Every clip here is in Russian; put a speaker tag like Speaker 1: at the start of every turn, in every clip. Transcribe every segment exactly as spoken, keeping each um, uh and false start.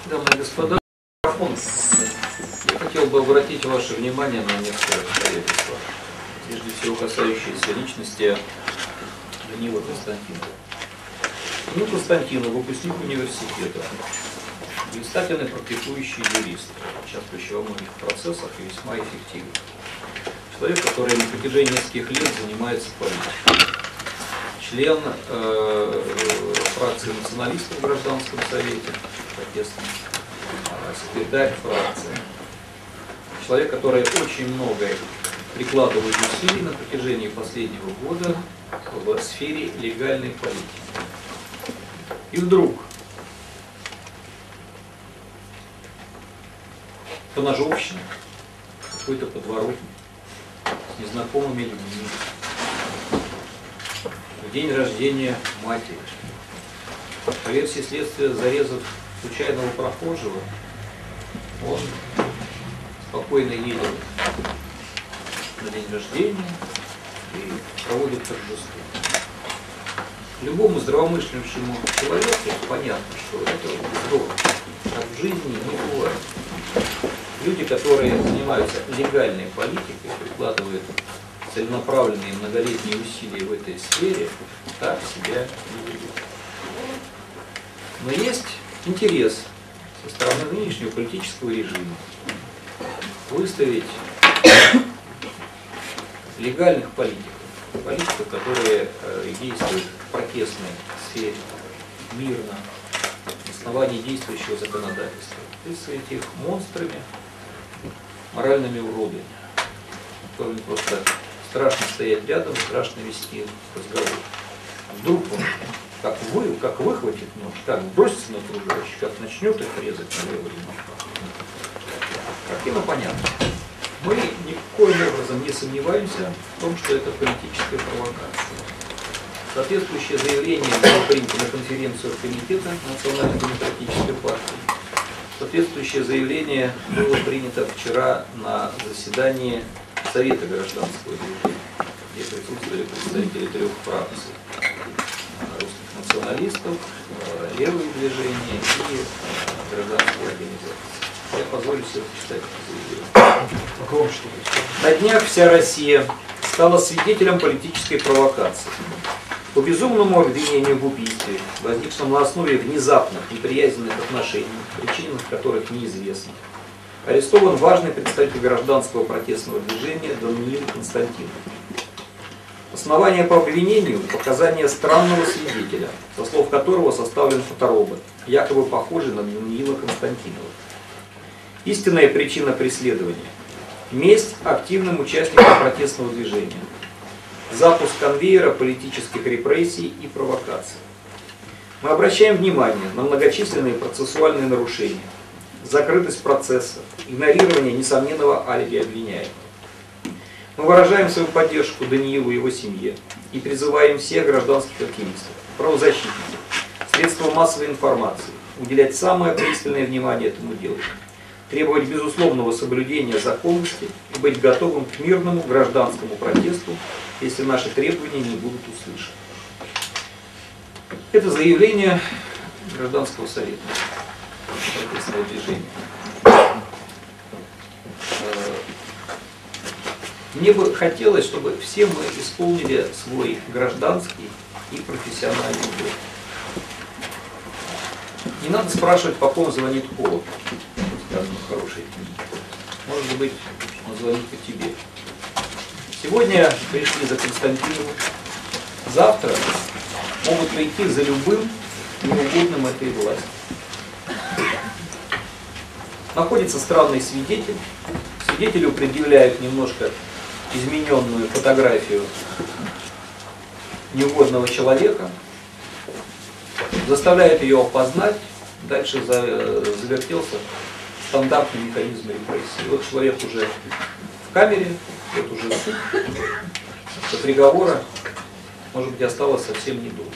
Speaker 1: Дамы и господа, я хотел бы обратить ваше внимание на некоторые обстоятельства, прежде всего касающиеся личности Даниила Константинова. Даниил Константинов, выпускник университета, блистательный практикующий юрист, участвующий во многих процессах и весьма эффективный. Человек, который на протяжении нескольких лет занимается политикой. Член э, фракции националистов в гражданском совете, протестный, секретарь фракции. Человек, который очень много прикладывает усилий на протяжении последнего года в сфере легальной политики. И вдруг поножовщина, какой-то подворотни с незнакомыми людьми, в день рождения матери, по версии следствия, зарезав случайного прохожего, он спокойно едет на день рождения и проводит торжество. Любому здравомыслящему человеку понятно, что это здорово, так в жизни не бывает. Люди, которые занимаются легальной политикой, прикладывают целенаправленные многолетние усилия в этой сфере, так себя не ведут. Но есть интерес со стороны нынешнего политического режима выставить легальных политиков, политиков, которые действуют в протестной сфере, мирно, на основании действующего законодательства, выставить их монстрами, моральными уродами, которым просто страшно стоять рядом, страшно вести разговор. Вдруг он как, вы, как выхватит нож, как бросится на окружающих, как начнет их резать налево и направо. Картина понятна. Мы никоим образом не сомневаемся в том, что это политическая провокация. Соответствующее заявление было принято на конференцию комитета Национально-демократической партии. Соответствующее заявление было принято вчера на заседании Совета гражданского движения, где присутствовали представители трех фракций: русских националистов, левые движения и гражданские организации. Я позволю себе прочитать это заявление. На днях вся Россия стала свидетелем политической провокации. По безумному обвинению в убийстве, возникшем на основе внезапных неприязненных отношений, причины которых неизвестны, арестован важный представитель гражданского протестного движения Даниил Константинов. Основание по обвинению – показания странного свидетеля, со слов которого составлен фоторобот, якобы похожий на Даниила Константинова. Истинная причина преследования – месть активным участникам протестного движения, запуск конвейера политических репрессий и провокаций. Мы обращаем внимание на многочисленные процессуальные нарушения, закрытость процесса, игнорирование несомненного алиби обвиняемого. Мы выражаем свою поддержку Даниилу и его семье и призываем всех гражданских активистов, правозащитников, средств массовой информации уделять самое пристальное внимание этому делу, требовать безусловного соблюдения законности и быть готовым к мирному гражданскому протесту, если наши требования не будут услышаны. Это заявление гражданского совета протестного движения. Мне бы хотелось, чтобы все мы исполнили свой гражданский и профессиональный долг. Не надо спрашивать, по ком звонит колокол, сказано в хорошей книге. Может быть, он звонит по тебе. Сегодня пришли за Константиновым, завтра могут прийти за любым неугодным этой власти. Находится странный свидетель, свидетелю предъявляют немножко измененную фотографию неугодного человека, заставляют ее опознать, дальше завертелся стандартный механизм репрессии. Вот человек уже в камере, вот уже суд, до приговора, может быть, осталось совсем недолго.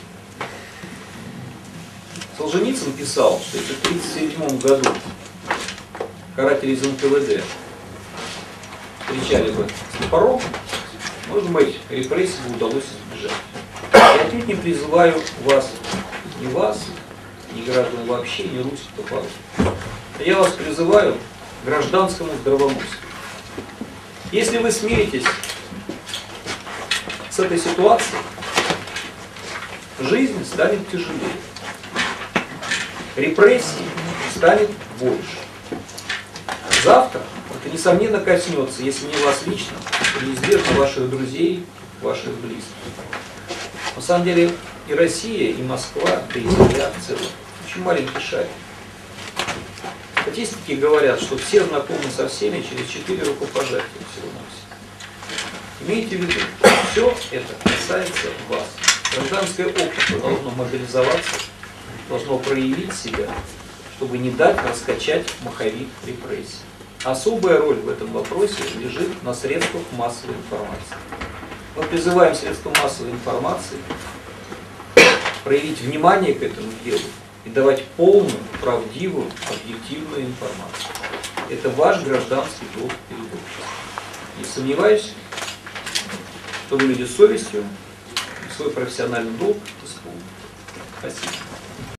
Speaker 1: Солженицын писал, что если в тысяча девятьсот тридцать седьмом году каратели из эн ка вэ дэ встречали бы с топором, может быть, репрессий бы удалось избежать. Я отнюдь не призываю вас, не вас, ни граждан вообще, ни русских топоров. Я вас призываю к гражданскому здравомыслию. Если вы смиритесь с этой ситуацией, жизнь станет тяжелее, репрессий станет больше. Завтра это, несомненно, коснется, если не вас лично, то неизбежно ваших друзей, ваших близких. На самом деле и Россия, и Москва, да и Земля в целом очень маленький шарик. Статистики говорят, что все знакомы со всеми через четыре рукопожатия всего-навсего. Имейте в виду, все это касается вас. Гражданское общество должно мобилизоваться, должно проявить себя, чтобы не дать раскачать маховик репрессий. Особая роль в этом вопросе лежит на средствах массовой информации. Мы призываем средства массовой информации проявить внимание к этому делу и давать полную, правдивую, объективную информацию. Это ваш гражданский долг перед обществом. Не сомневаюсь, что вы люди с совестью и свой профессиональный долг исполните. Спасибо.